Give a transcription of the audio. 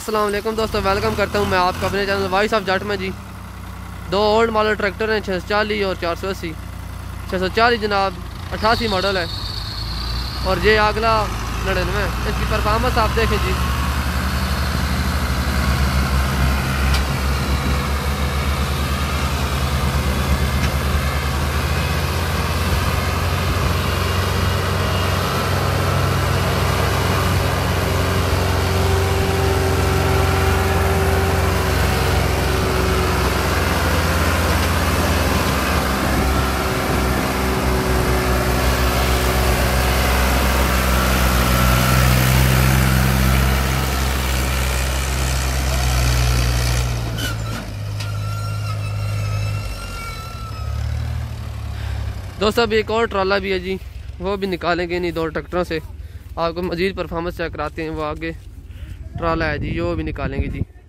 अस्सलाम वालेकुम दोस्तों, वेलकम करता हूं मैं आपका अपने चैनल वॉइस ऑफ जट में जी। दो ओल्ड मॉडल ट्रैक्टर हैं 640 और 480। 640 जनाब 88 मॉडल है और ये अगला 99। इसकी परफॉर्मेंस आप देखें जी। दोस्तों अभी एक और ट्राला भी है जी, वो भी निकालेंगे नहीं दो ट्रैक्टरों से। आपको मज़ीद परफॉर्मेंस चेक कराते हैं। वो आगे ट्राला है जी, वो भी निकालेंगे जी।